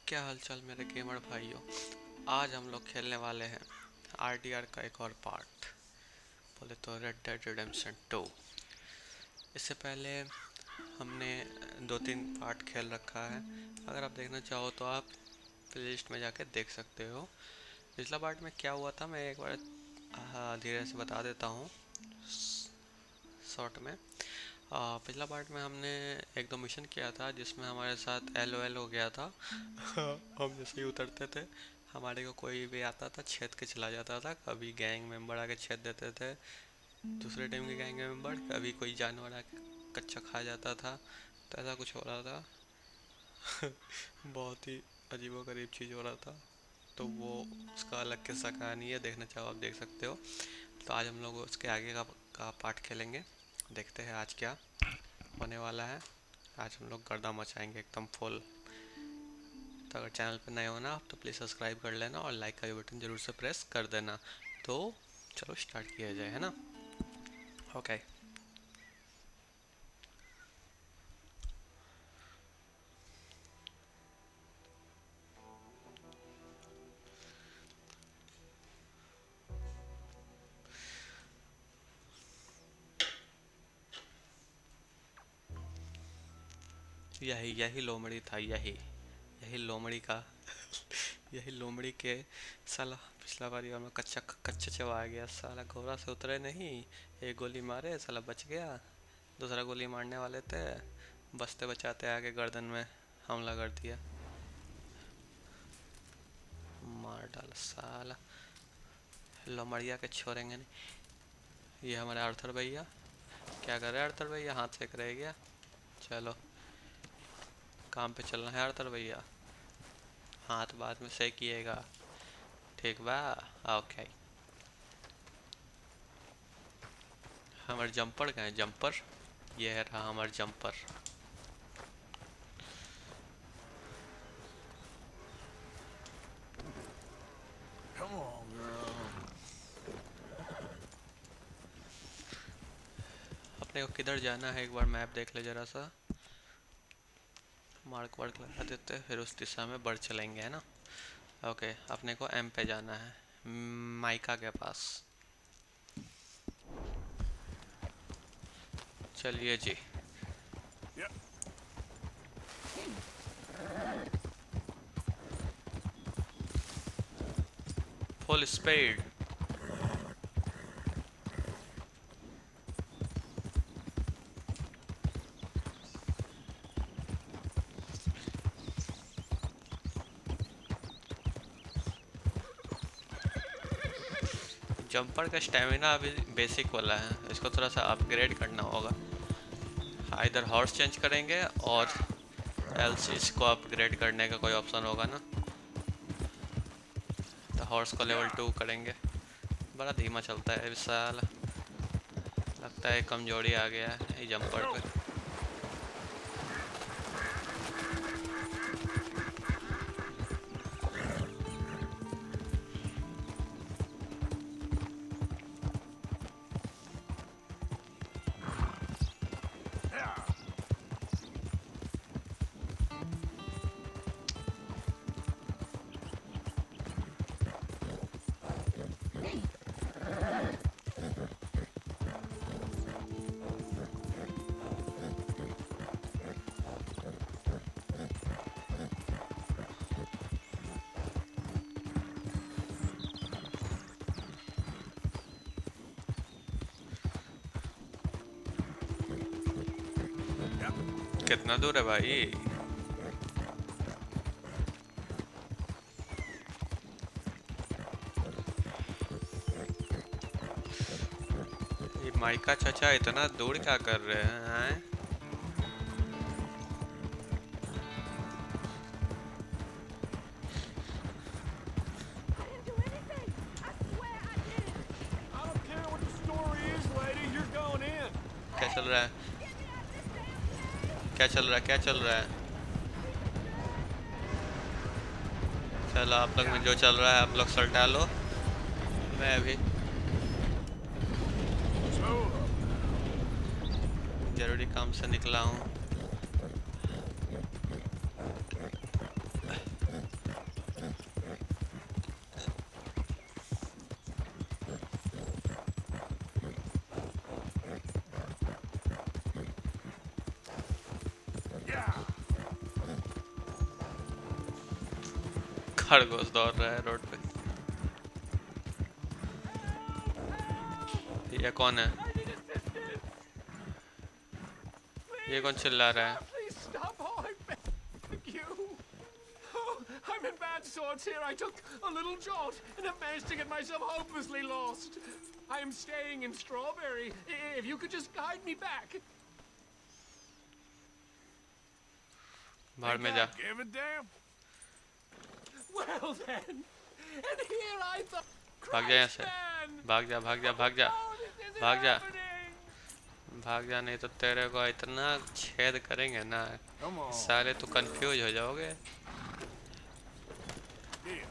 क्या हालचाल मेरे गेमर भाइयों। आज हम लोग खेलने वाले हैं आरडीआर का एक और पार्ट, बोले तो रेड डेड रिडेम्पशन 2। इससे पहले हमने दो तीन पार्ट खेल रखा है। अगर आप देखना चाहो तो आप प्लेलिस्ट में जाके देख सकते हो। पिछला पार्ट में क्या हुआ था मैं एक बार धीरे से बता देता हूँ शॉर्ट में। पिछला पार्ट में हमने एक दो मिशन किया था जिसमें हमारे साथ एल हो गया था। हम जैसे ही उतरते थे हमारे को कोई भी आता था छेद के चला जाता था। कभी गैंग मेंबर आके छेद देते थे, दूसरे टीम के गैंग मेंबर, कभी कोई जानवर आके कच्चा खा जाता था। तो ऐसा कुछ हो रहा था। बहुत ही अजीबोगरीब चीज़ हो रहा था। तो वो उसका अलग किस्सा कहानी है, देखना चाहो आप देख सकते हो। तो आज हम लोग उसके आगे का पार्ट खेलेंगे। देखते हैं आज क्या होने वाला है। आज हम लोग गर्दा मचाएंगे एकदम फुल। तो अगर चैनल पर नए हो ना तो प्लीज़ सब्सक्राइब कर लेना और लाइक का भी बटन ज़रूर से प्रेस कर देना। तो चलो स्टार्ट किया जाए, है ना। ओके। यही यही लोमड़ी था, यही यही लोमड़ी का यही लोमड़ी के साला पिछला बारी हम कच्चा कच्चा चबा गया। साला घोड़ा से उतरे नहीं, एक गोली मारे साला बच गया। दूसरा गोली मारने वाले थे, बचते बचाते आगे गर्दन में हमला कर दिया, मार डाला साला। लोमड़िया के छोड़ेंगे नहीं। ये हमारे आर्थर भैया क्या कर रहे हैं? आर्थर भैया हाथ सेक रहे क्या? चलो काम पे चलना है आर्थर भैया, हाथ बाद में सेकिएगा, ठीक बा। ओके। हमारे जंपर का है, जंपर ये है रहा हमारा जंपर। Come on, girl. अपने को किधर जाना है एक बार मैप देख ले जरा सा। मार्क वार्क लगा देते हैं फिर उस दिशा में बढ़ चलेंगे, है ना। ओके, अपने को एम पे जाना है, माइका के पास। चलिए जी। Yep. Full speed. जंपर का स्टेमिना अभी बेसिक वाला है, इसको थोड़ा सा अपग्रेड करना होगा। इधर हॉर्स चेंज करेंगे और एल्स इसको अपग्रेड करने का कोई ऑप्शन होगा ना, तो हॉर्स को लेवल 2 करेंगे। बड़ा धीमा चलता है विशाल, लगता है कमजोरी आ गया है ये जंपर पे। कितना दूर है भाई? ये माइका चाचा इतना दूर क्या कर रहे हैं? I didn't do anything! I swear I didn't! I don't care what the story is, lady. You're going in. क्या चल रहा है? Get me out this damn क्या चल रहा है? क्या चल रहा है? चलो आप लोग में जो चल रहा है आप लोग सल्टा लो, मैं भी So, जरूरी काम से निकला हूँ। खरगोश दौड़ रहा है रोड पे। ये कौन है? I need assistance. ये कौन चिल्ला रहा है? Please stop. Oh, I beg you. Oh, I'm in bad sorts here. I took a little jaunt and have managed to get myself hopelessly lost. I am staying in Strawberry. If you could just guide me back. भाड़ में जा। Give a damn. Well then, and here I thought. भाग जा यहाँ से। Christ, man. भाग जा भाग जा भाग जा Oh, this isn't भाग जा। happening. भाग जा, नहीं तो तेरे को इतना छेद करेंगे ना, Come on. सारे तू कंफ्यूज हो जाओगे। Here.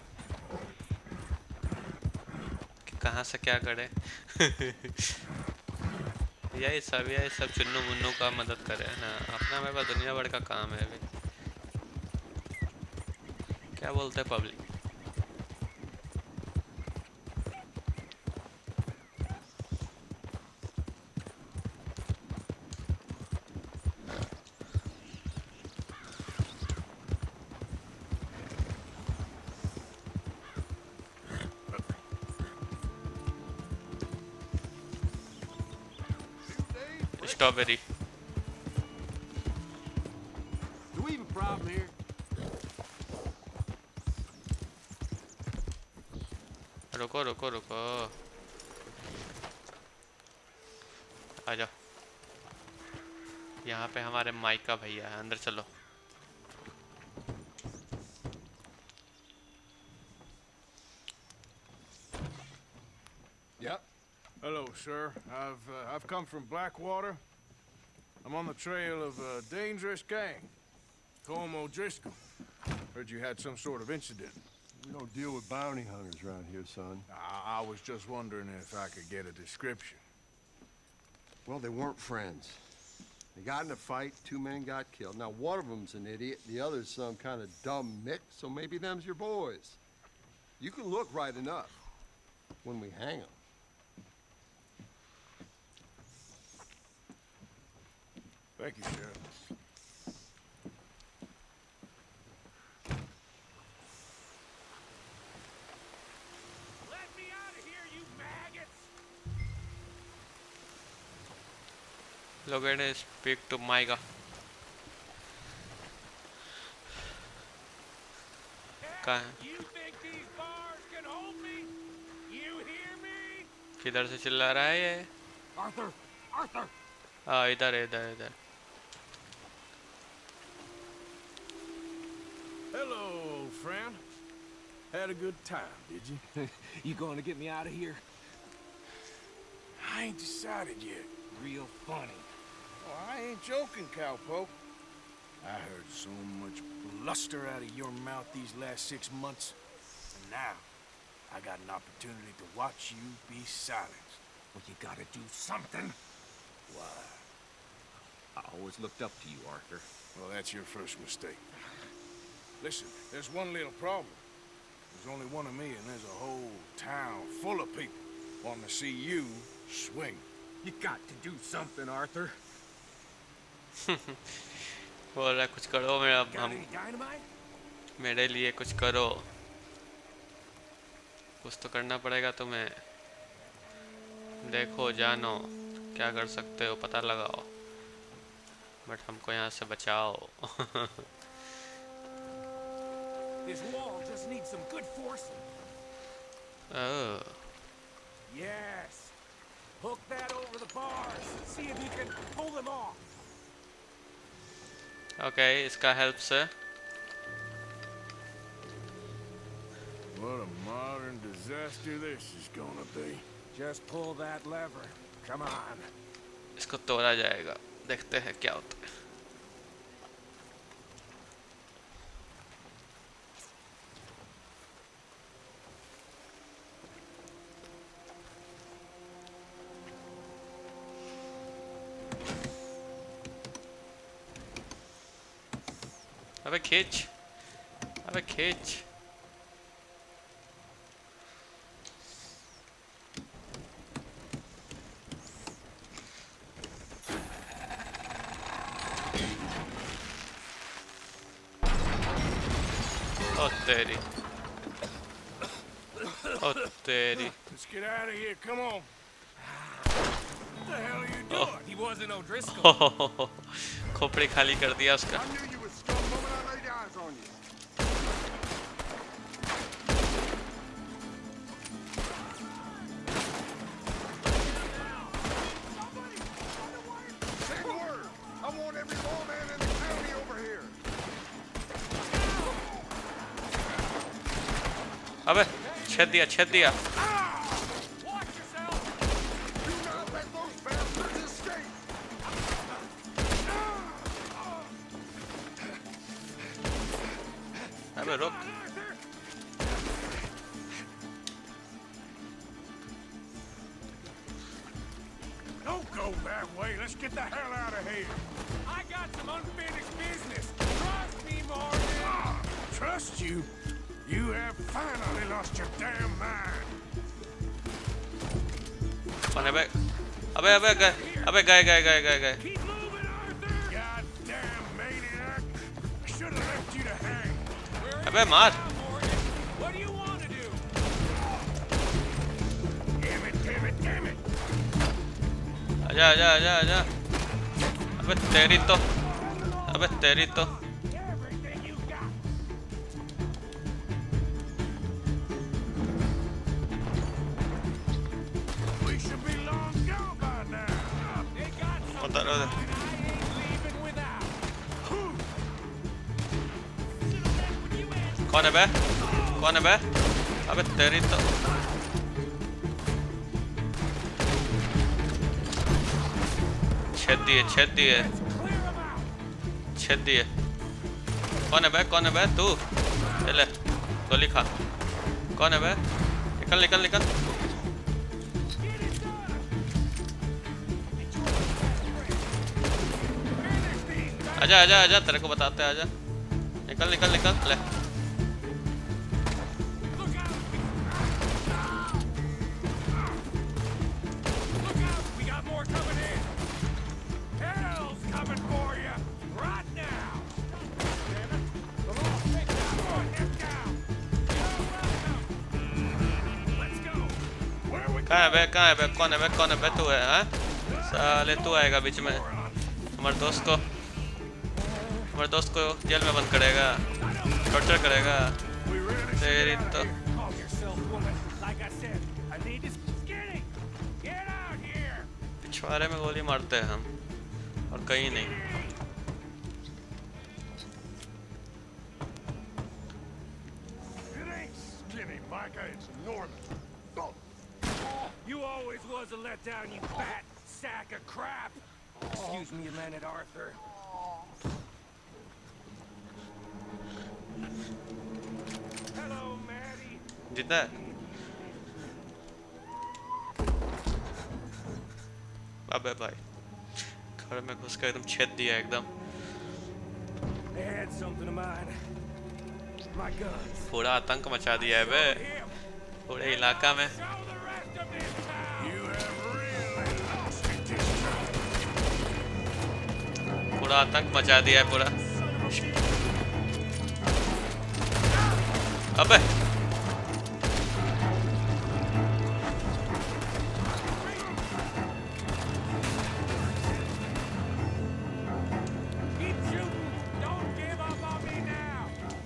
कि कहाँ से क्या करे। यही सब चुन्नू मुन्नू का मदद करे ना, अपना मेरे पास दुनिया भर का काम है अभी। क्या बोलते हैं public? Strawberry. Do we have a problem here? रुको रुको रुको, आ जाओ। यहाँ पे हमारे माइका भैया है, अंदर चलो। Yep. Hello, sir. I've come from Blackwater. I'm on the trail of a dangerous gang. Colm O'Driscoll. Heard you had some sort of incident. We don't deal with bounty hunters around here, son. I was just wondering if I could get a description. Well, they weren't friends. They got in a fight, 2 men got killed. Now, one of them's an idiot, the other's some kind of dumb mick, so maybe them's your boys. You can look right enough when we hang them. Thank you, Sheriff. Let me out of here, you maggots! Logan, speak to Maika. कहाँ है? You think these bars can hold me? You hear me? किधर से चिल्ला रहा है ये? Arthur! Arthur! हाँ, इधर इधर इधर। Hello, friend. Had a good time, did you? You going to get me out of here? I ain't decided yet. Real funny. Oh, I ain't joking, cowpoke. I heard so much bluster out of your mouth these last 6 months. And now, I got an opportunity to watch you be silenced. Well, you gotta do something. Why? I always looked up to you, Arthur. Well, that's your first mistake. Listen, there's one little problem. There's only one of me, and there's a whole town full of people wanting to see you swing. You got to do something, Arthur. बोल रहा कुछ करो, मेरा Got हम any dynamite? मेरे लिए कुछ करो। कुछ तो करना पड़ेगा तुम्हें। देखो जानो क्या कर सकते हो, पता लगाओ, बट हमको यहाँ से बचाओ। This wall just needs some good forcing. Oh, Yes. Hook that over the bars. See if you can pull them off. Okay, इसका हेल्प से। What a modern disaster this is gonna be. Just pull that lever. Come on. इसको तोड़ा जाएगा, देखते हैं क्या होता है। अबे खींच, अबे खींच। ओ तेरी, ओ तेरी। Let's get out of here. Come on. What the hell are you doing? He wasn't O'Driscoll. खोपड़ी खाली कर दिया उसका। I knew you would scum the moment I laid eyes on you. Say the word. I want every lawman in the county over here. अबे छेद दिया, छेद दिया। Watch yourself. Do not let those bastards escape. अबे रुक। Don't go that way. Let's get the hell out of here. I got some unfinished business. Trust me, Morgan. Trust you? You have finally lost your damn mind. कौन है बे? अबे अबे गए, अबे गए गए गए गए गए। Keep moving, Arthur. Goddamn maniac. I should have left you to hang. अबे मार। Morgan, what do you want to do? Damn it, damn it, damn it. आजा आजा आजा आजा। अबे तेरी तो, अबे तेरी तो। Everything you got. We should be long gone by now. They got something उधर उधर। I ain't leaving without. कौन है बे? कौन है बे? अबे तेरी तो। छेद दिए, छेद दिए, Clear them out. छेद दिए। कौन है बे? कौन है बे? तू? ये ले, गोली खा। कौन है बे? निकल निकल निकल। Get it done. आजा आजा आजा, तेरे को बताते हैं, आजा। निकल निकल निकल, ले। Look out. Look out. We got more coming in. Hell's coming for you. Right now. Damn it. Come on. Take that one. Get down. You're welcome. Let's go. Where we कहाँ है बे? कहाँ है बे? कौन है बे? कौन है बे? तू है, हाँ? साले तू आएगा बीच में। हमारे दोस्त को जेल में बंद करेगा, टॉर्चर करेगा। we really तेरी तो। Calm yourself, woman. Like I said, I need this skinny. Get out here. पिछवाड़े में गोली मारते हैं हम, और कहीं नहीं। It ain't skinny, Micah. It's Norman. Oh. You always was a letdown, you fat sack of crap. Excuse me a minute, Arthur. Hello, Maddie. जिंदा है? अबे भाई, घर में घुस कर एकदम छेद दिया एकदम। They had something of mine. My guns. पूरा आतंक मचा दिया है बे, Him. पूरे इलाका में। Show the rest of this town. You have really lost it this time. पूरा आतंक मचा दिया है पूरा। अबे Keep shooting. Don't give up on me now.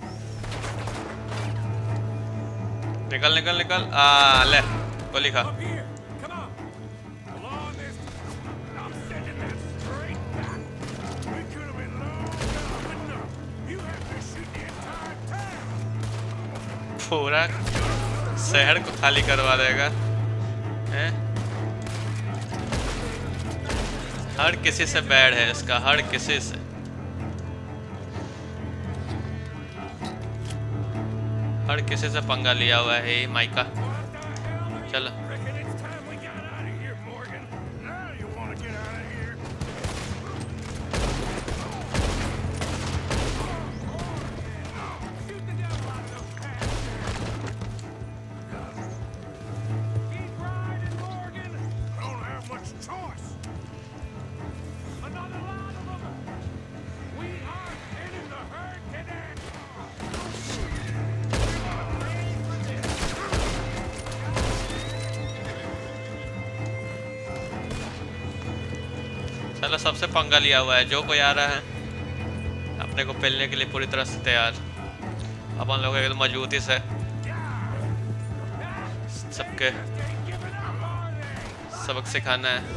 निकल निकल निकल। ले गोली खा। Up here. Come on. Along this. I'm sending that straight back. We could have been long gone enough. You have to shoot the entire town. पूरा शहर को खाली करवा देगा, हैं? हर किसी से बैड है इसका, हर किसी से। हर किसी से पंगा लिया हुआ है ये Micah. What the hell are you? चलो। Reckon it's time we got out of here, Morgan. Now you want to get out of here. Shoot the devil out of those pants. Keep riding, Morgan. I don't have much choice. Another lot of them. We are in the herd today. साला सबसे पंगा लिया हुआ है, जो कोई आ रहा है अपने को पेलने के लिए पूरी तरह से तैयार। अपन लोग एकदम मजबूती से सबके सबक सिखाना है।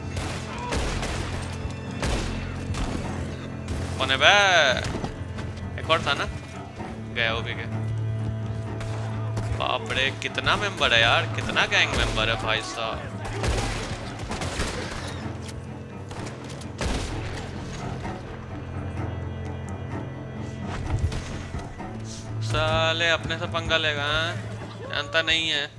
कौन है बे? एक और था ना, गया वो भी गया। बाप रे कितना मेंबर है यार, कितना गैंग मेंबर है भाई साहब। साले अपने से पंगा लेगा, जानता नहीं है।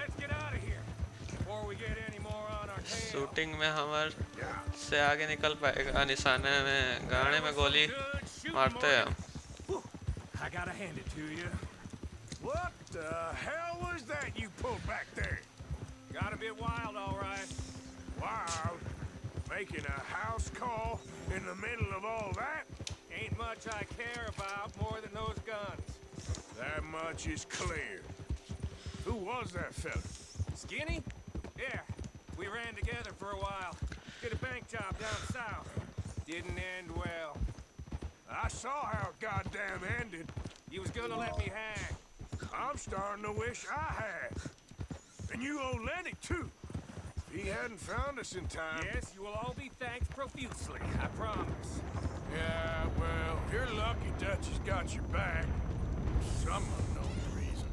शूटिंग में हमार से आगे निकल पाएगा, निशाने में गाने में गोली मारते हैं। I gotta hand it to you. What the hell was that you pulled back there? Got a bit wild, all right. Wild? Making a house call in the middle of all that? Ain't much I care about more than those guns. That much is clear. Who was that fella? Skinny? Yeah. We ran together for a while. Did a bank job down south. Didn't end well. I saw how it goddamn ended. He was gonna let me hang. I'm starting to wish I had. And you owe Lenny, too. If he hadn't found us in time... Yes, you will all be thanked profusely, I promise. Yeah, well, you're lucky Dutch has got your back. For some unknown reason.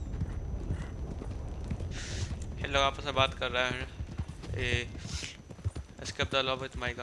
ये लोग आपस में बात कर रहे हैं। Escape the love with Micah.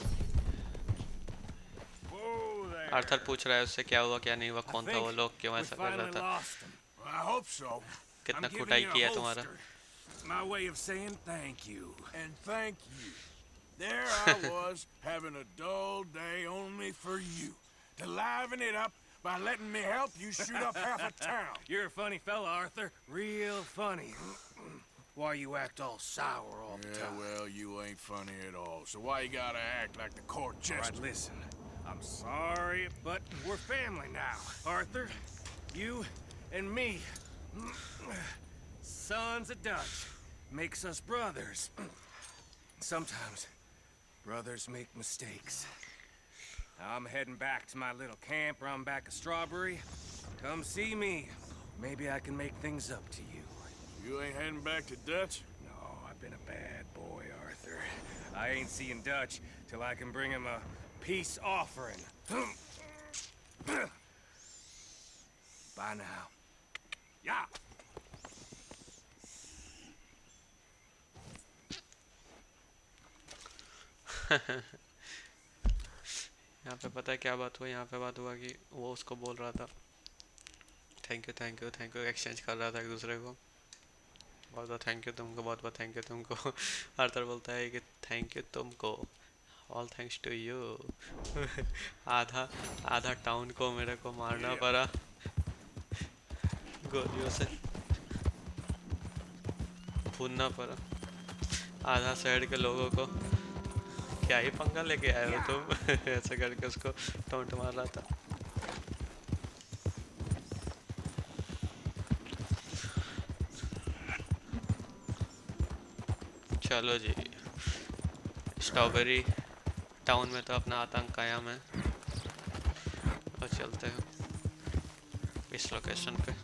Arthur पूछ रहा है उससे क्या हुआ क्या नहीं हुआ, कौन था वो लोग, क्यों ऐसा कर रहा था, I hope so. कितना कुटाई किया तुम्हारा। My way of saying thank you. And thank you. There I was, having a dull day only for you. To liven it up by letting me help you shoot up half a town. You're a funny fella, Arthur. Real funny. Why you act all sour all the time? Yeah, well, you ain't funny at all. So why you gotta act like the court jester? All right, listen. I'm sorry, but we're family now, Arthur. You and me. Sons of Dutch. Makes us brothers. Sometimes brothers make mistakes. I'm heading back to my little camp around back of Strawberry. Come see me. Maybe I can make things up to you. You ain't heading back to Dutch? No, I've been a bad boy, Arthur. I ain't seeing Dutch till I can bring him a peace offering. Bye now. Yeah. यहाँ पे पता है क्या बात हुआ, यहाँ पे बात हुआ कि वो उसको बोल रहा था thank you thank you thank you, exchange कर रहा था एक दूसरे को। बहुत बहुत थैंक यू तुमको, बहुत बहुत थैंक यू तुमको। आर्थर बोलता है कि थैंक यू तुमको, ऑल थैंक्स टू यू। आधा आधा टाउन को मेरे को मारना पड़ा गोलियों से, भूनना पड़ा आधा शहर के लोगों को। क्या ही पंगा लेके आए हो तुम? ऐसे करके उसको टोंट मार रहा था। चलो जी, स्ट्रॉबेरी टाउन में तो अपना आतंक कायम है, और चलते हैं इस लोकेशन पे।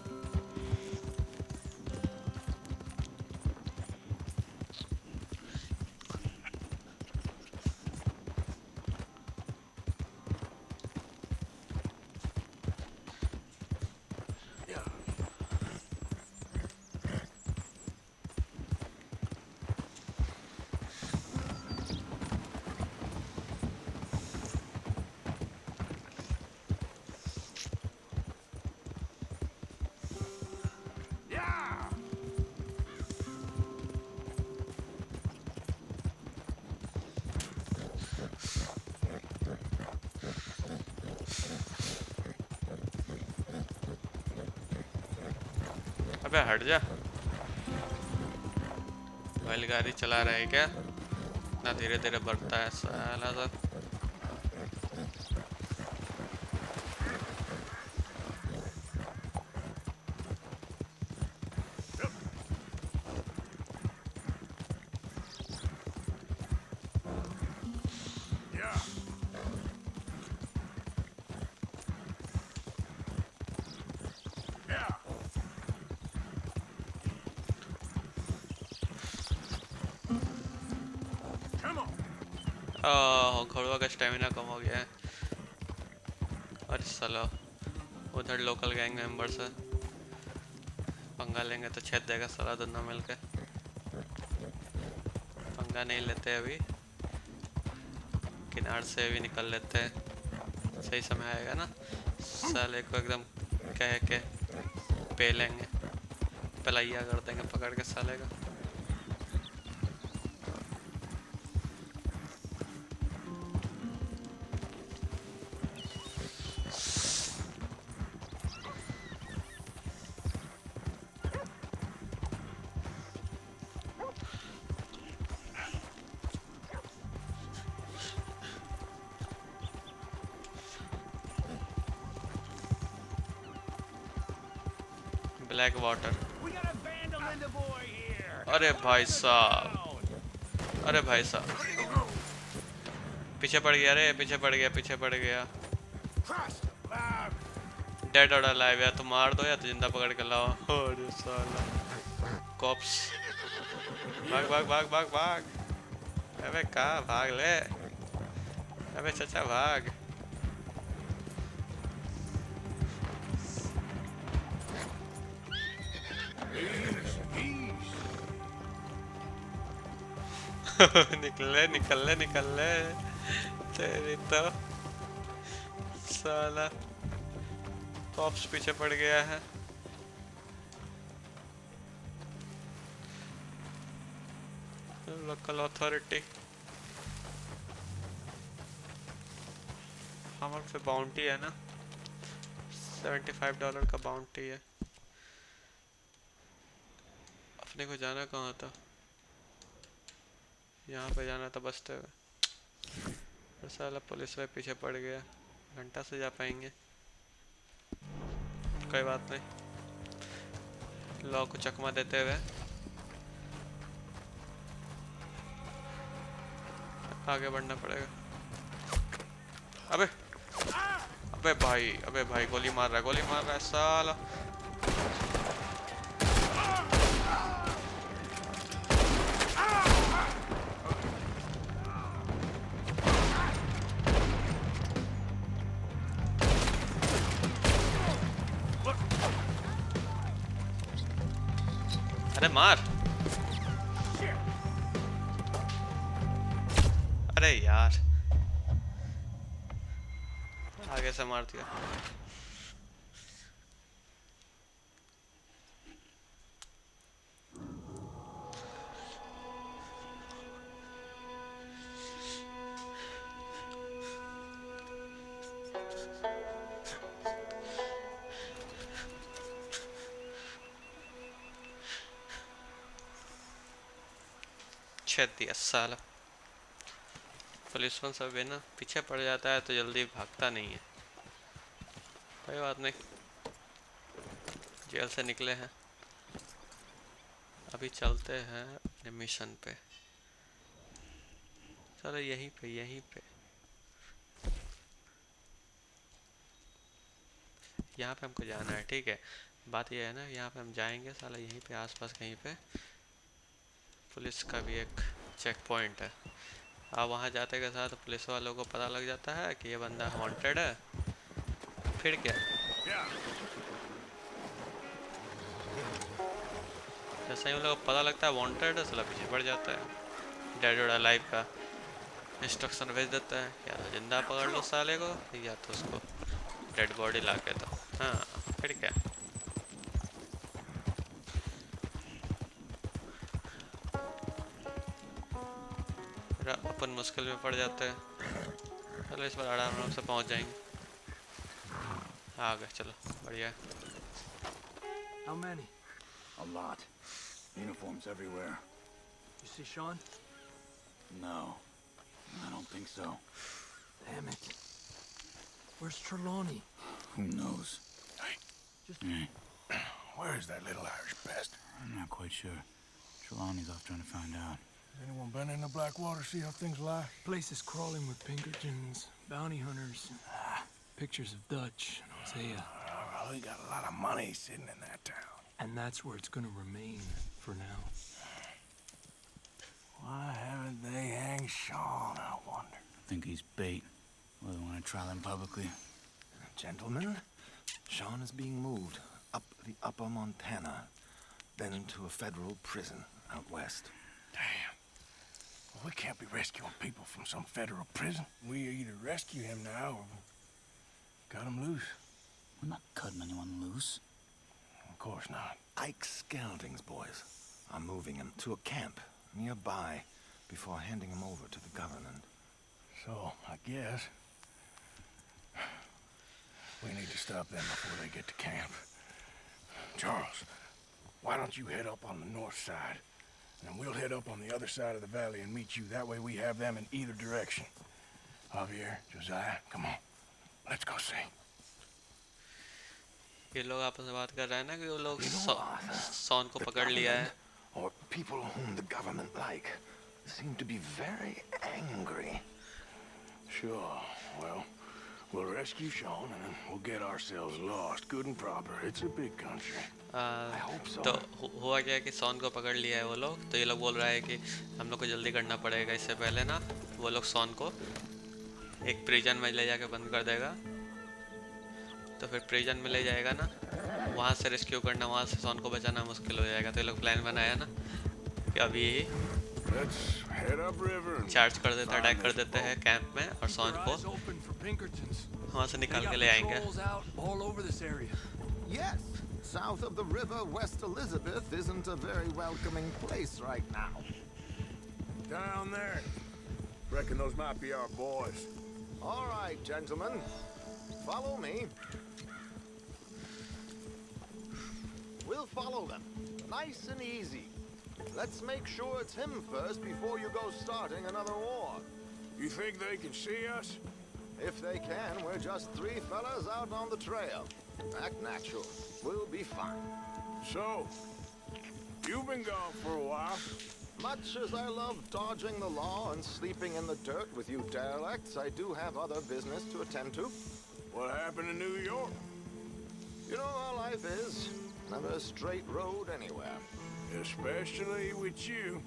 अबे हट जा, बैलगाड़ी चला रहा है क्या? इतना धीरे धीरे बढ़ता है साला सा। घोड़वा का स्टेमिना कम हो गया है। अरे साला उधर लोकल गैंग मेंबर्स है, पंगा लेंगे तो छेद देगा सारा दोनों मिलके। पंगा नहीं लेते अभी, किनार से भी निकल लेते हैं, सही समय आएगा ना साले को एकदम कह के पे लेंगे, पलाइया कर देंगे पकड़ के साले का। Black water. We got a vandal in the boy here. अरे भाई साहब, अरे भाई साहब, पीछे पड़ गया रे, पीछे पड़ गया, पीछे पड़ गया। डेड और अलाइव, या तो मार दो या तो जिंदा पकड़ के लाओ। अरे साला कॉप्स, भाग भाग भाग भाग भाग। अबे कहाँ भाग ले, अबे चाचा भाग। निकले निकले निकले तेरी तो साला कॉप्स पीछे पड़ गया है। लोकल अथॉरिटी हमारे पे बाउंटी है ना, $75 का बाउंटी है। अपने को जाना कहाँ था, यहाँ पे जाना था बसते हुए। और साला पुलिस वाले पीछे पड़ गया, घंटा से जा पाएंगे, कोई बात नहीं। लॉ को चकमा देते हुए आगे बढ़ना पड़ेगा। अबे अबे भाई गोली मार रहा है, गोली मार रहा है साला। अरे मार, अरे यार आगे से मार दिया। छेद दिया साला। पुलिस सब है ना, पीछे पड़ जाता है तो जल्दी भागता नहीं है। कोई बात नहीं, जेल से निकले हैं, अभी चलते हैं अपने मिशन पे। चलो यहीं पे यहाँ पे हमको जाना है, ठीक है। बात ये है ना, यहाँ पे हम जाएंगे साला, यहीं पे आसपास कहीं पे पुलिस का भी एक चेक पॉइंट है। आप वहाँ जाते के साथ पुलिस वालों को पता लग जाता है कि ये बंदा वांटेड है, फिर क्या, जैसे ही उन लोगों को पता लगता है वांटेड है, साला पीछे पड़ जाता है। डेड और अलाइव का इंस्ट्रक्शन भेज देता है, या तो जिंदा पकड़ लो साले को, या तो उसको डेड बॉडी ला के दो। हाँ फिर क्या, अपन मुश्किल में पड़ जाते हैं। चलो इस बार आराम से पहुंच जाएंगे। आ गए, चलो बढ़िया। How many? A lot. Uniforms everywhere. You see Sean? No, I don't think so. Damn it. Where's Trelawney? Who knows? Just... Where is that little Irish bastard? I'm not quite sure. Trelawney's off trying to find out. Has anyone been in the Blackwater, see how things lie? Place is crawling with Pinkertons, bounty hunters, pictures of Dutch and Hosea. Well, we got a lot of money sitting in that town. And that's where it's gonna remain for now. Why haven't they hanged Sean, I wonder? I think he's bait. Well, they want to trial him publicly. Gentlemen, Sean is being moved up the upper Montana, then to a federal prison out west. Damn. Well, we can't be rescuing people from some federal prison. We either rescue him now or cut him loose. We're not cutting anyone loose. Of course not. Ike Skelding's boys are moving him to a camp nearby before handing him over to the government. So, I guess we need to stop them before they get to camp. Charles, why don't you head up on the north side, and we'll head up on the other side of the valley and meet you. That way we have them in either direction. Javier, Josiah, come on. Let's go see. ये लोग आपस में बात कर रहे हैं ना कि वो लोग सॉन को पकड़ लिया है. Or people whom the government like seem to be very angry. Sure, well, we'll rescue Sean and then we'll get ourselves lost, good and proper. It's a big country. I hope so. तो हुआ क्या कि sworn को पकड़ लिया है वो लोग. तो ये लोग बोल रहा है कि हम लोग को जल्दी करना पड़ेगा. इससे पहले ना वो लोग सॉन को एक प्रिजन में ले जाके बंद कर देगा. तो फिर प्रिजन में ले जाएगा ना, वहाँ से रेस्क्यू करना, वहाँ से सॉन को बचाना मुश्किल हो जाएगा. तो ये लोग प्लान बनाया ना कि अभी चार्ज कर देते, अटैक कर देते हैं कैंप में और सॉन को वहाँ से निकाल के ले आएंगे. Yes, south of the river, West Elizabeth isn't a very welcoming place right now. Down there. Reckon those might be our boys. All right, gentlemen. Follow me. We'll follow them. Nice and easy. Let's make sure it's him first before you go starting another war. You think they can see us? If they can, we're just three fellas out on the trail. Act natural. We'll be fine. So, you've been gone for a while. Much as I love dodging the law and sleeping in the dirt with you derelicts, I do have other business to attend to. What happened in New York? You know how life is. Never a straight road anywhere. Especially with you.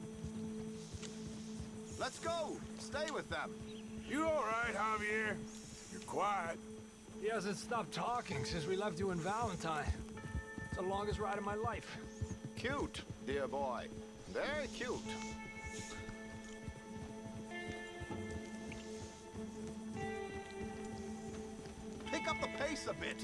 Let's go. Stay with them. You all right, Javier? You're quiet. He hasn't stopped talking since we left you in Valentine. It's the longest ride of my life. Cute, dear boy. Very cute. Pick up the pace a bit.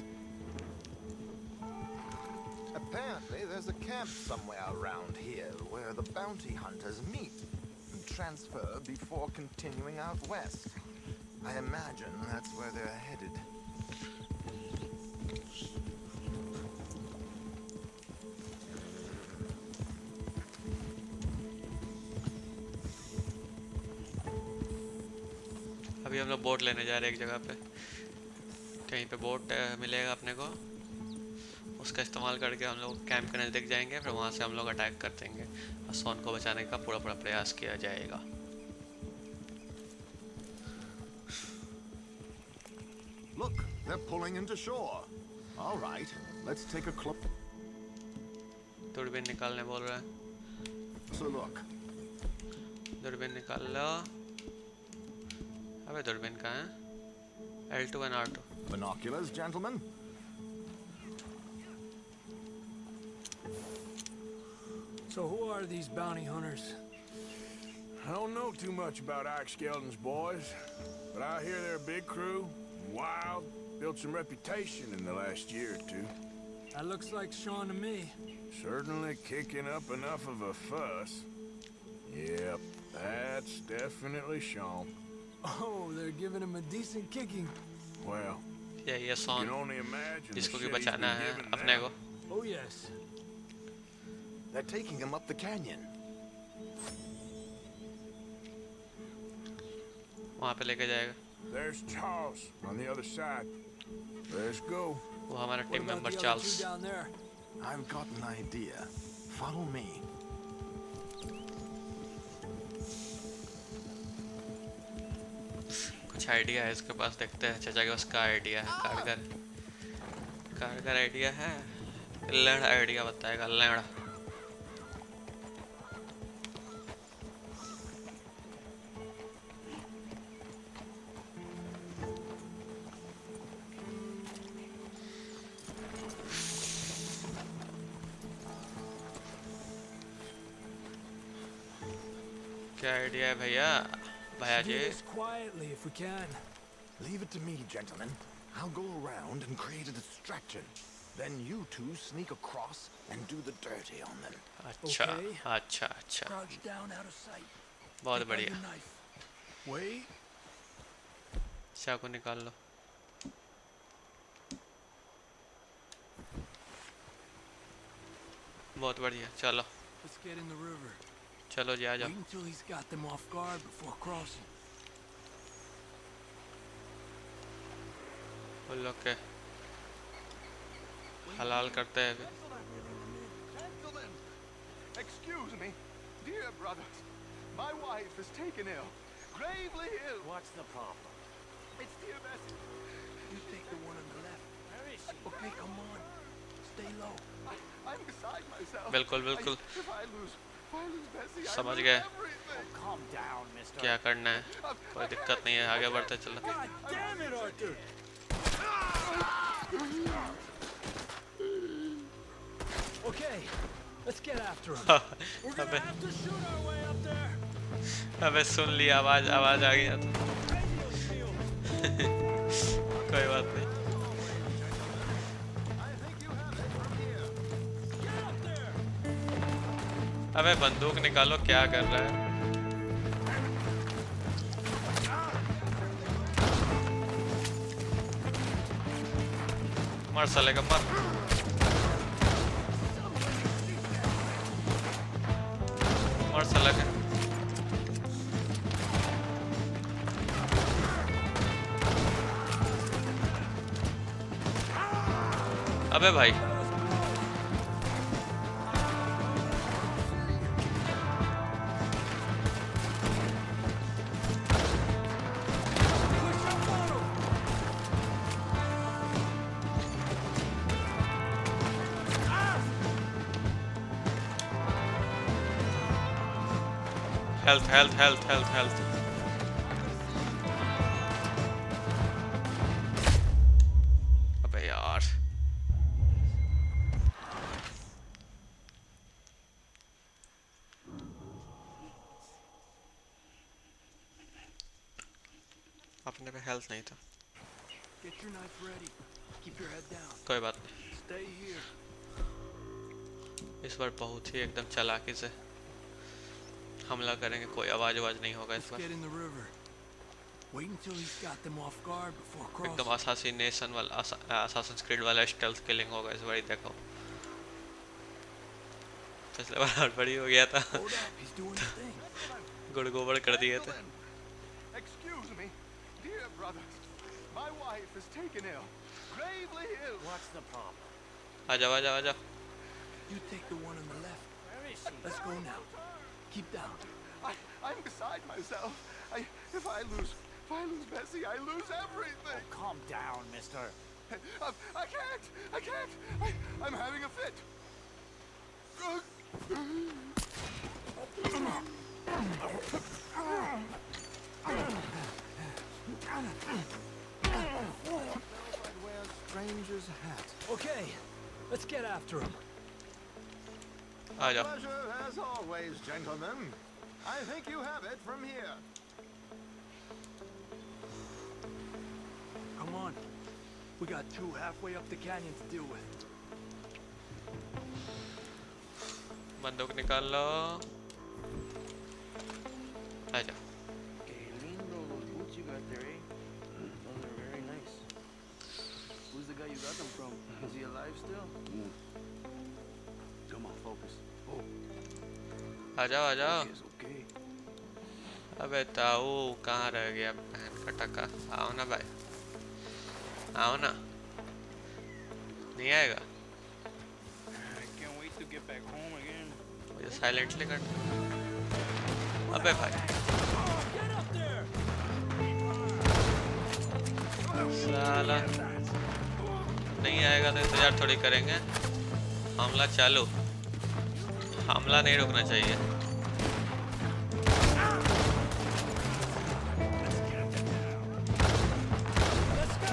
Apparently, there's a camp somewhere around here where the bounty hunters meet and transfer before continuing out west. I imagine that's where they're headed. अभी हम लोग boat लेने जा रहे हैं एक जगह पे. कहीं पे बोट मिलेगा अपने को, उसका इस्तेमाल करके हम लोग कैंप के नज़दीक जाएंगे. फिर वहाँ से हम लोग अटैक कर देंगे और सॉन को बचाने का पूरा प्रयास किया जाएगा. Look, they're pulling into shore. All right, let's take a closer दूरबीन निकालने बोल रहा है. look. दूरबीन निकाल लो. अबे दूरबीन कहाँ है? L2 and R2. Binoculars, gentlemen. So who are these bounty hunters? I don't know too much about Ike Skelding's boys, but I hear they're a big crew, wild, built some reputation in the last year or two. That looks like Sean to me. Certainly kicking up enough of a fuss. Yep, that's definitely Sean. Oh, they're giving him a decent kicking. Well, ये you son can only imagine the जिसको shit कि he's बचाना been है given अपने now. को. Oh, yes. They're taking him up the canyon. वहाँ पे लेके जाएगा. There's Charles on the other side. Let's go. वो हमारा What team about member the other Charles. two down there? I've got an idea. Follow me. कुछ idea है इसके पास, देखते हैं. चाचा के पास का आइडिया है. कारगर आइडिया है. लड़ आइडिया बताएगा. लड़ क्या आइडिया है भैया? भैया Do ji this quietly if we can. Leave it to me, gentlemen. I'll go around and create a distraction. Then you two sneak across and do the dirty on them. अच्छा Okay. अच्छा अच्छा, Crouch down out of sight. बहुत Take out बढ़िया। your knife. Wait. चाकू निकाल लो। बहुत बढ़िया, चलो Let's get in the river. चलो जी, आ जाओ। Wait until he's got them off guard before crossing. उन लोग के हलाल करते हैं। Gentlemen, excuse me. Dear brothers, my wife is taken ill. Gravely ill. What's the problem? It's dear Bessie. You take the one on the left. Where is she? Okay, come on. Stay low. I'm beside myself. बिल्कुल बिल्कुल If I lose Bessie, I समझ lose गए everything. Calm down, mister. क्या करना है। कोई दिक्कत नहीं है, आगे बढ़ते चलो। God damn it, Arthur! Okay, let's get after him. We're gonna अबे have to shoot our way up there. अबे सुन ली आवाज, आवाज आ गया तो Radio shield. कोई बात नहीं। Get up there. अबे बंदूक निकालो, क्या कर रहा है? मर साले का मर। मर साले का। अबे भाई health health health health health. अबे यार अपने पे हेल्थ नहीं था। Get your knife ready. Keep your head down. कोई बात नहीं, Stay here. इस बार बहुत ही एकदम चालाकी से हमला करेंगे, कोई आवाज नहीं होगा इस Let's बार। get in the river. Wait until he's got them off guard before crossing. एकदम असासिनेशन वाला, असासिन क्रीड वाला स्टेल्थ किलिंग होगा इस बार। देखो पिछले बार हड़बड़ी हो गया था, Hold up, he's doing his thing. गुड़ गोबर कर दिए थे। Gentlemen, excuse me. Dear brothers, my wife is taken ill. Gravely ill. What's the problem? आ जाओ आ जाओ आ जाओ। You take the one on the left. Where is she? Let's go now. Keep down. I'm beside myself. If I lose Bessie, I lose everything. Calm down, mister. I can't. I'm having a fit. I'd wear a stranger's hat. Okay, let's get after him. आ जाओ। Pleasure as always, gentlemen. I think you have it from here. Come on. We got two halfway up the canyon to deal with. बंदूक निकाल लो, आ जाओ। Qué lindo those boots you got there, eh? Those are very nice. Who's the guy you got them from? Is he alive still? Come on, focus. Oh, आ जाओ आ जाओ। he is okay. अबे ताऊ कहाँ रह गया बहन का टका? आओ ना भाई, आओ ना। नहीं आएगा? I can't wait to get back home again. मुझे साइलेंटली कर। अबे भाई Get up there! साला नहीं आएगा तो इंतजार थोड़ी करेंगे। हमला चालू, हमला नहीं रुकना चाहिए। Let's go!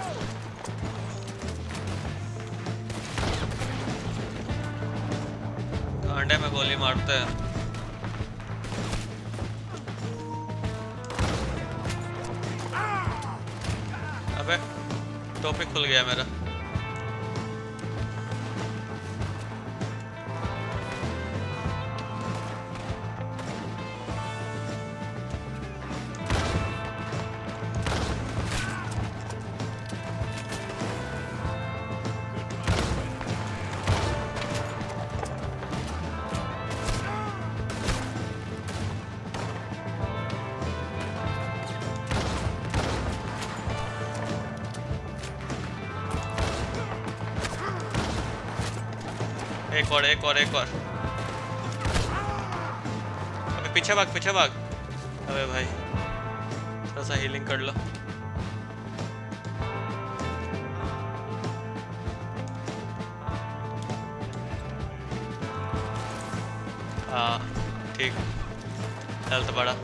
कांडे में गोली मारते हैं। टॉपिक खुल गया मेरा। एक और एक और एक और। अबे पीछे भाग पीछे भाग। अबे भाई थोड़ा सा हीलिंग कर लो। हाँ ठीक, हेल्थ बढ़ा।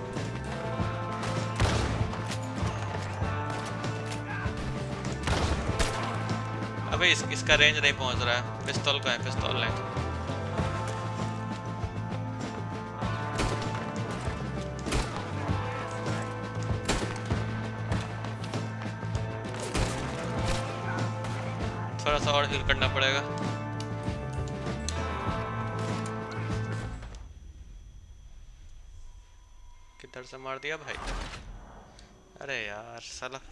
अबे इसका रेंज नहीं पहुंच रहा है। पिस्तौल का है, पिस्तौल ले। थोड़ा सा और हील करना पड़ेगा। किधर से मार दिया भाई? अरे यार साला।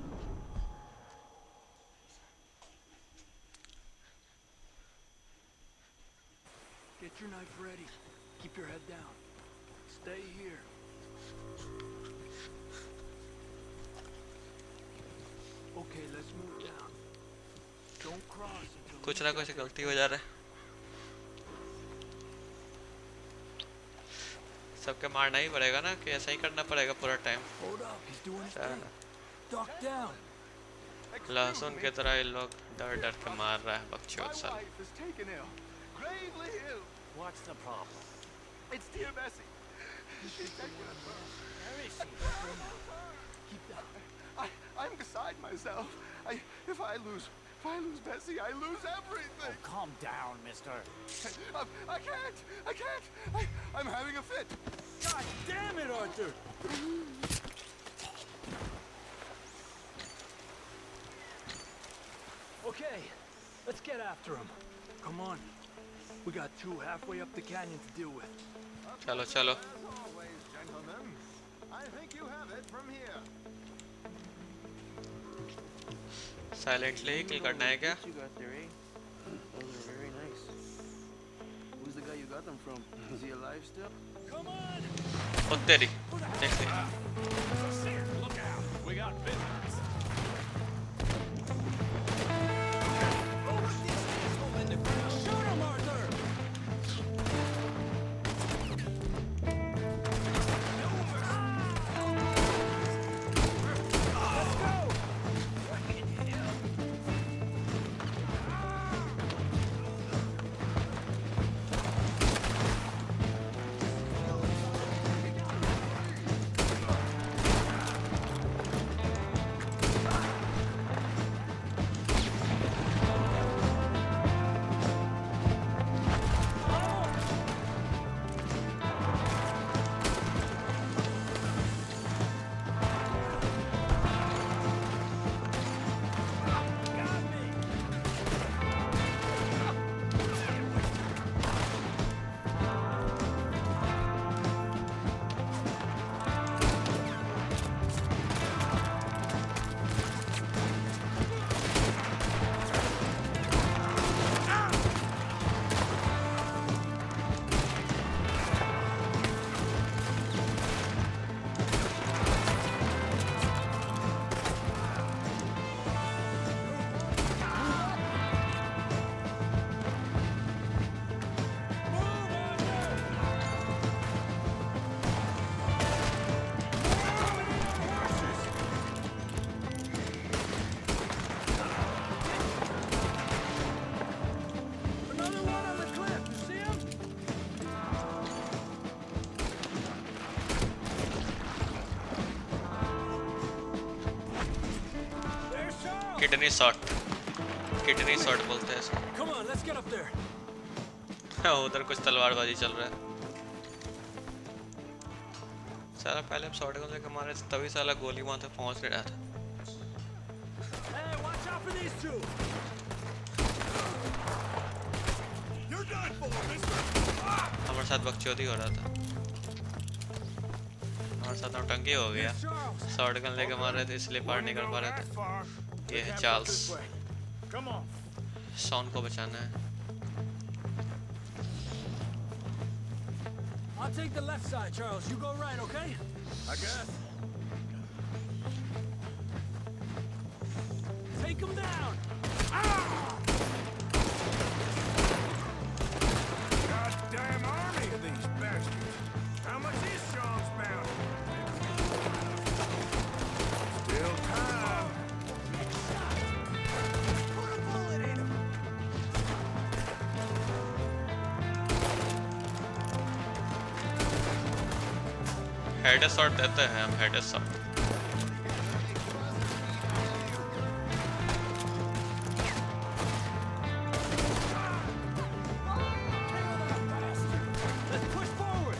Get your knife ready. Keep your head down. Stay here. Okay, let's move down. Don't cross until कुछ ना कुछ गलती हो जा रहा है। सबके मारना ही पड़ेगा ना, कि ऐसा ही करना पड़ेगा पूरा time? Hold up, he's doing his thing. Duck down. लहसुन की तरह ये लोग डर डर के मार रहा है बकचोद साला। Gravely ill. What's the problem? It's dear Bessie. She's taking a Where is she? Keep down. I'm beside myself. If I lose Bessie, I lose everything. Oh, calm down, mister. I can't. I'm having a fit. God damn it, Arthur! Okay, let's get after him. Come on. We got two halfway up the canyon to deal with. चलो चलो। As always, gentlemen, I think you have it from here. Silently ही kill करना है क्या? What you got there, eh? Those are very nice. Who's the guy you got them from? Is he alive still? Come on! ओ तेरी देख ले। Look out! We got business. Shoot him, Arthur! Let's go! Kidney shot, kidney shot बोलते हैं इसको। Come on, let's get up there. उधर कुछ तलवारबाजी चल रहा है। साला पहले हम शॉटगन लेके मारे थे, तभी साला गोली वहां तक पहुंच नहीं रहा था। Hey, watch out for these two. You're done for, mister. हमारे साथ बकचोदी हो रहा था, हमारे साथ नौटंकी हो गया, शॉर्ट गन लेके मार रहे थे इसलिए पार नहीं कर पा रहे थे। ये है चार्ल्स, शॉन को बचाना है। I'll take the left side, Charles. You go right, okay? I guess. Take him down! Goddamn army of these bastards! How much is Sean's bounty? Still time. Put a bullet in him! Head shot देते हैं हम, head shot. Let's push forward!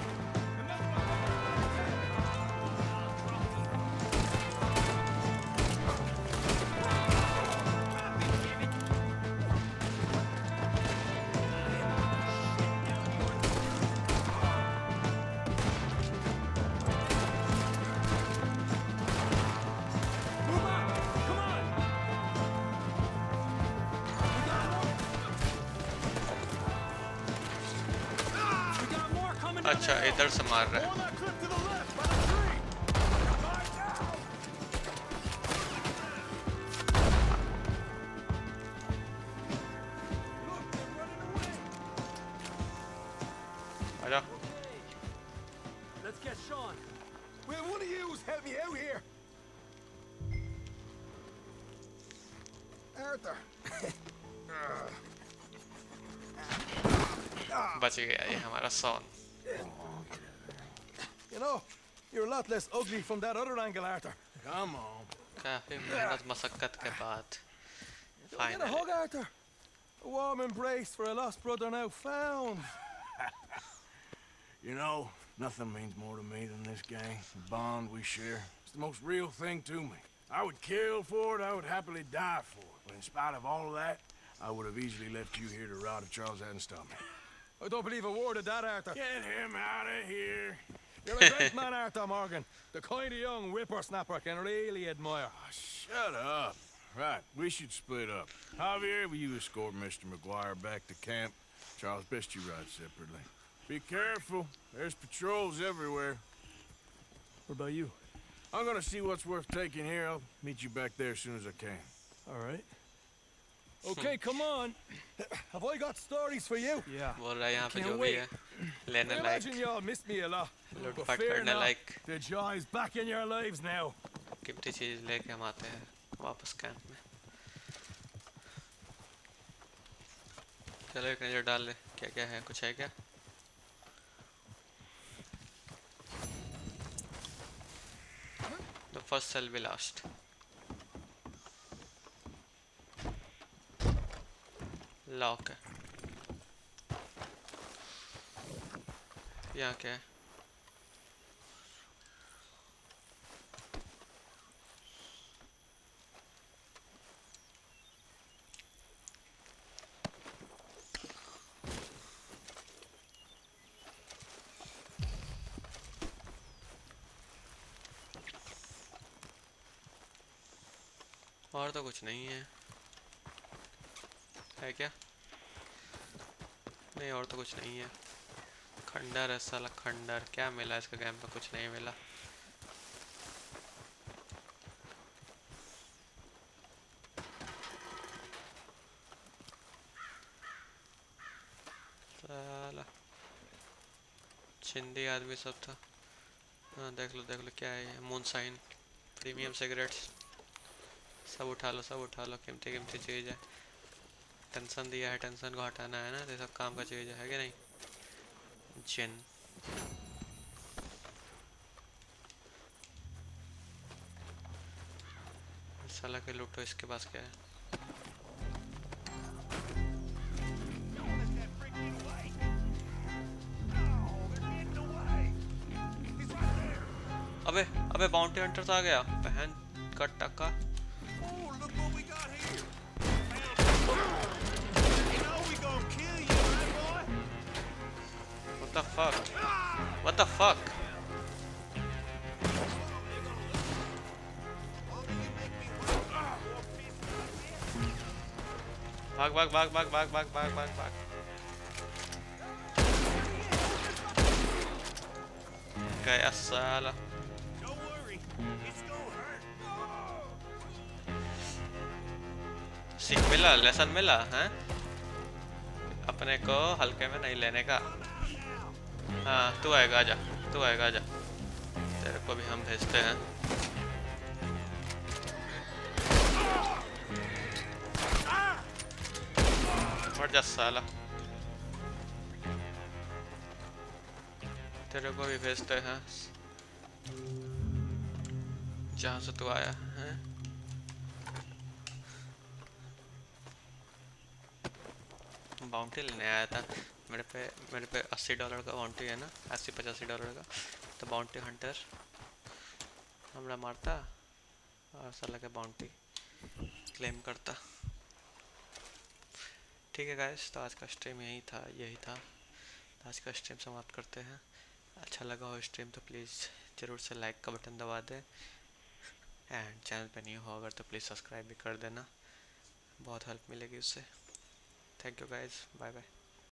Move out! Come on! We got more coming down अच्छा the इधर से मार रहे हैं। Pull that clip to the left by the tree! Lie down! Look, they're running away! आजा। Let's get Sean. Will one of yous help me out here? Arthur. बच गया ये हमारा Sean. You know, you're a lot less ugly from that other angle, Arthur. Come on. काफी मेहनत मशक्कत के बाद Get a finally hug, Arthur. A warm embrace for a lost brother now found. You know, nothing means more to me than this gang. The bond we share. It's the most real thing to me. I would kill for it, I would happily die for it. But in spite of all of that, I would have easily left you here to rot if Charles hadn't stopped me. I don't believe a word of that, Arthur. Get him out of here. You're a great man, Arthur Morgan. The kind of young whippersnapper I can really admire. Oh, shut up. Right, we should split up. Javier, will you escort Mr. McGuire back to camp? Charles, best you ride separately. Be careful. There's patrols everywhere. What about you? I'm gonna see what's worth taking here. I'll meet you back there as soon as I can. All right. Okay, come on. Have I got stories for you? Yeah. बोल रहा है यहाँ पे Can't जो भी wait. है लेने I like, imagine y'all missed me a lot. But लूटपाट fear करने not, like the joy is back in your lives now. कीमती चीज लेके हम आते हैं वापस कैंप में। चलो एक नजर डाल ले क्या क्या है, कुछ है क्या? The first shall be last. Lock है। यहाँ क्या है? और तो कुछ नहीं है, है क्या? नहीं और तो कुछ नहीं है। खंडर है साला, खंडर क्या मिला इसका गेम पे? कुछ नहीं मिला। साला चिंदी आदमी सब था। हाँ देख लो क्या है ये, मून साइन, प्रीमियम सिगरेट्स, सब उठा लो कीमती कीमती चीज़ है। टेंशन दिया है, टेंशन को हटाना है ना, तो सब काम का चीज़ है कि नहीं? जिन साला के लूटो, इसके पास क्या है? अबे बाउंटी हंटर आ गया, बहन का टक्का। Oh, look what we got here. the fuck? What the fuck? भाग भाग भाग भाग भाग भाग भाग भाग भाग। गया साला। सीख मिला, लेसन मिला हैं? अपने को हल्के में नहीं लेने का। हाँ तू आएगा, आजा तू आएगा, आजा। तेरे को भी हम भेजते हैं। मर जा साला। तेरे को भी भेजते हैं जहाँ से तू आया है। बाउंटी लेने आया था। मेरे पे $80 का बाउंटी है ना, 80-85 का। तो बाउंटी हंटर हमरा मारता और साला के बाउंटी क्लेम करता। ठीक है गाइस, तो आज का स्ट्रीम यही था। तो आज का स्ट्रीम समाप्त करते हैं। अच्छा लगा हो स्ट्रीम तो प्लीज़ ज़रूर से लाइक का बटन दबा दें, एंड चैनल पे न्यू हो अगर तो प्लीज़ सब्सक्राइब भी कर देना, बहुत हेल्प मिलेगी उससे। Thank you guys, bye bye.